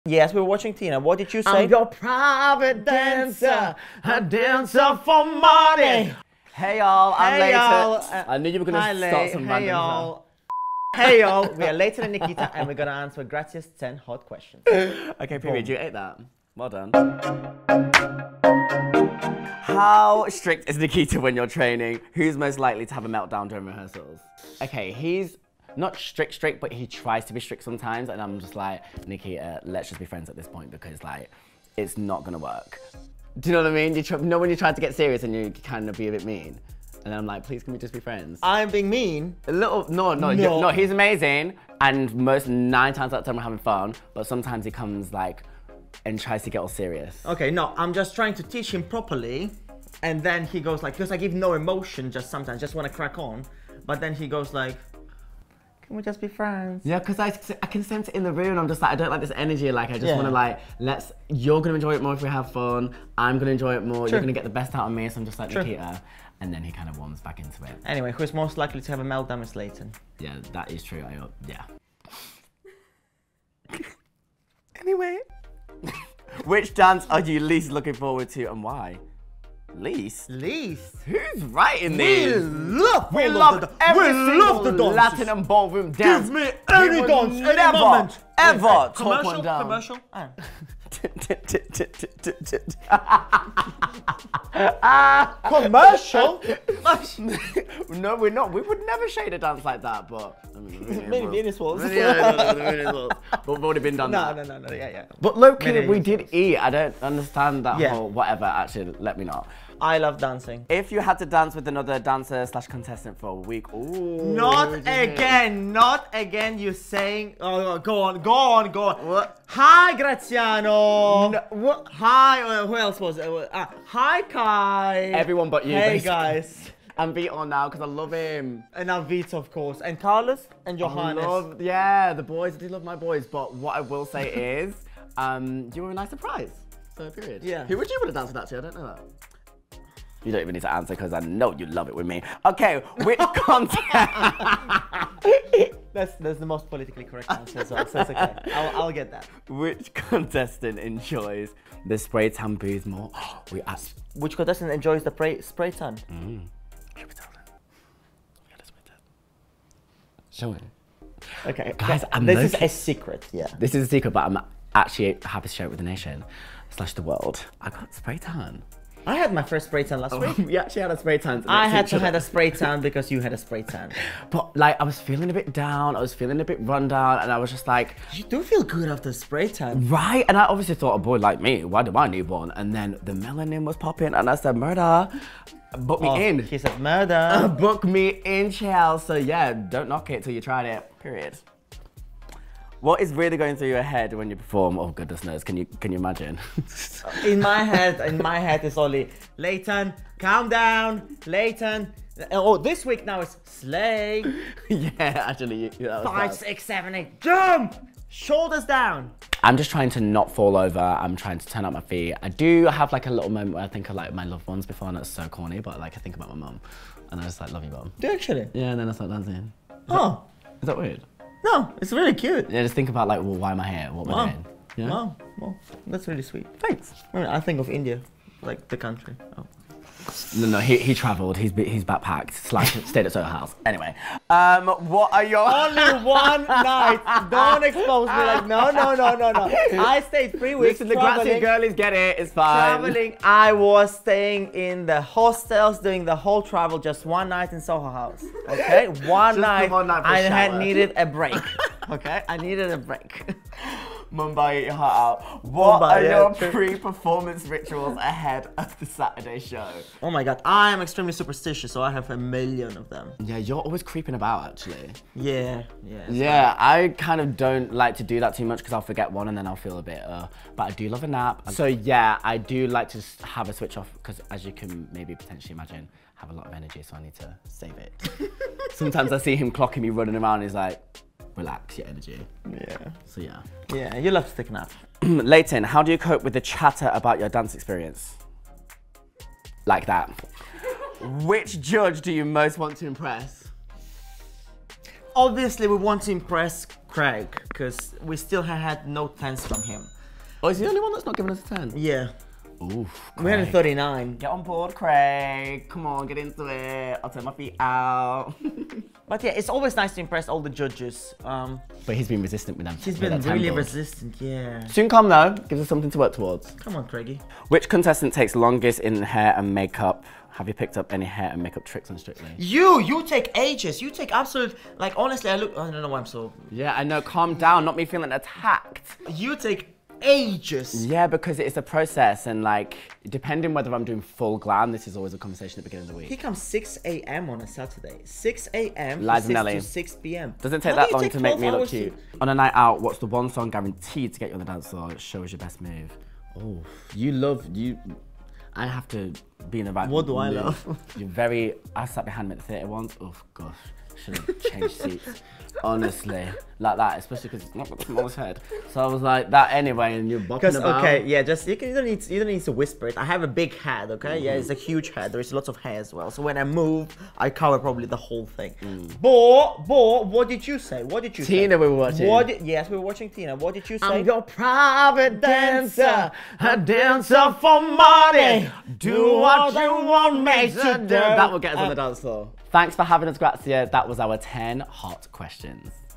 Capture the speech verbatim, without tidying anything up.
Yes, we were watching Tina. What did you say? I'm your private dancer, a dancer for money. Hey y'all, I'm Hey, later. uh, I knew you were gonna hi, start late. some Hey random y'all. Hey y'all, we are later than Nikita and we're gonna answer Grazia's ten hot questions. Okay, period. You ate that. Well done. How strict is Nikita when you're training? Who's most likely to have a meltdown during rehearsals? Okay, he's not strict, strict, but he tries to be strict sometimes, and I'm just like, Nikita, let's just be friends at this point because like, it's not gonna work. Do you know what I mean? You, try, you know when you're trying to get serious and you kind of be a bit mean? And I'm like, please can we just be friends? I'm being mean. A little, no, no, No. no, he's amazing, and most nine times out of ten we're having fun, but sometimes he comes like, and tries to get all serious. Okay, no, I'm just trying to teach him properly, and then he goes like, because I give no emotion, just sometimes, just want to crack on, but then he goes like, can we just be friends? Yeah, because I, I can sense it in the room. I'm just like, I don't like this energy. Like, I just Yeah. want to like, let's, you're going to enjoy it more if we have fun. I'm going to enjoy it more. True. You're going to get the best out of me. So I'm just like, True. Nikita. And then he kind of warms back into it. Anyway, who's most likely to have a meltdown is Leighton. Yeah, that is true. I, yeah. Anyway. Which dance are you least looking forward to and why? Least? Least. Who's writing We these? love We all love of the, every we single love the dances. Latin and ballroom dance. Give me We any will dance, any never, moment. ever Wait, talk commercial, one down. commercial. Ah. Commercial? No, we're not. We would never shade a dance like that, but I mean, really Many was. Venus walls. Yeah, no, no, no, Venus walls. But we've already been done No, that. no, no, no, yeah, yeah. But low-key, Many we Venus did eat. I don't understand that Yeah. whole whatever. Actually, let me know. I love dancing. If you had to dance with another dancer slash contestant for a week, ooh. Not again, not again. You saying? Oh, go on, go on, go on. What? Hi, Graziano. No, what? Hi. Uh, who else was it? Uh, hi, Kai. Everyone but you. Hey, basically. guys. And Vito now because I love him. And now Vito, of course, and Carlos and Johannes. I love, yeah, the boys. I do love my boys. But what I will say is, um, you were a nice surprise. So period. Yeah. Who would you want to dance with actually? I don't know that. You don't even need to answer because I know you love it with me. Okay, which content? That's that's the most politically correct answer, so that's okay. I'll, I'll get that. Which contestant enjoys the spray tan booth more? We asked. Which contestant enjoys the spray, spray tan? Mm. Should we tell them? We gotta spray tan. Show it. Okay, Guys, I'm this is low-key- a secret. Yeah. This is a secret, but I'm actually happy to share it with the nation slash the world. I got spray tan. I had my first spray tan last week. We actually had a spray tan. I had to have a spray tan because you had a spray tan. But like, I was feeling a bit down. I was feeling a bit run down, and I was just like, You do feel good after spray tan. right. And I obviously thought, a boy like me, why do I need one? And then the melanin was popping, and I said, murder, book me Oh, in. He said murder. Book me in, child. So yeah, don't knock it till you tried it. Period. What is really going through your head when you perform? Oh goodness knows. Can you can you imagine? In my head, in my head is only Leighton, calm down, Leighton. Oh, this week now is slay. Yeah, actually, you, that was Five, that. six, seven, eight, jump! Shoulders down. I'm just trying to not fall over. I'm trying to turn up my feet. I do have like a little moment where I think of like my loved ones before, and that's so corny, but like I think about my mum, and I just like love you, mum. Do you actually? Yeah, and then I start dancing. Oh, Is that weird? no, it's really cute. Yeah, just think about like, well, why am I here? What am I Wow. doing? Yeah. Wow, well, that's really sweet. Thanks. I mean, I think of India, like the country. Oh. No, no, he he travelled. He's he's backpacked. Slash stayed at Soho House. Anyway, um, what are your Only one night. Don't expose me. Like no, no, no, no, no. I stayed three weeks Listen, the Grazie traveling. girlies get it. It's fine. Traveling. I was staying in the hostels, doing the whole travel, just one night in Soho House. Okay, one Just the night. one night for a I had shower. needed a break. Okay, I needed a break. Mumbai, eat your heart out. What Mumbai, are yeah, your true. pre-performance rituals ahead of the Saturday show? Oh my god, I am extremely superstitious, so I have a million of them. Yeah, you're always creeping about, actually. Yeah, yeah. Yeah, I kind of don't like to do that too much because I'll forget one and then I'll feel a bit, uh, but I do love a nap. So yeah, I do like to s- have a switch off because as you can maybe potentially imagine, I have a lot of energy, so I need to save it. Sometimes I see him clocking me running around, he's like, relax your energy. Yeah. So yeah. Yeah, you love to take a nap. Leighton, how do you cope with the chatter about your dance experience? Like that. Which judge do you most want to impress? Obviously, we want to impress Craig because we still have had no tens from him. Oh, is he the only one that's not giving us a ten? Yeah. Oof, We had a thirty-nine. Get on board, Craig. Come on, get into it. I'll turn my feet out. But yeah, it's always nice to impress all the judges. Um, But he's been resistant with them. he's with been that really temple. resistant, yeah. Soon come though, gives us something to work towards. Come on, Craigie. Which contestant takes longest in hair and makeup? Have you picked up any hair and makeup tricks on Strictly? You, you take ages. You take absolute, like honestly, I look, I don't know why I'm so. Yeah, I know, calm down, not me feeling attacked. You take ages. Yeah, because it's a process and like, depending whether I'm doing full glam, this is always a conversation at the beginning of the He week. comes six A M on a Saturday. six A M Liza to Minnelli. six P M Doesn't take How that do you long take to make twelve me look hours to- cute. On a night out, what's the one song guaranteed to get you on the dance floor? Show us your best move. Oh, you love, you, I have to be in the right What do I mood. love? You're very, I sat behind me at the theatre once. Oh gosh, should have changed seats. Honestly, like that, especially because it's not got the smallest head. So I was like that anyway, and you're bopping Because about. okay, yeah, just you, can, you don't need you don't need to whisper it. I have a big head, okay? Yeah, it's a huge head. There is lots of hair as well. So when I move, I cover probably the whole thing. Bo, Bo, what did you say? What did you say? Tina we were watching. What did, yes, we were watching Tina. What did you say? I'm your private dancer, a dancer for money. Do what you want me to do. That will get us on the dance floor. Thanks for having us, Grazia. That was our ten hot questions.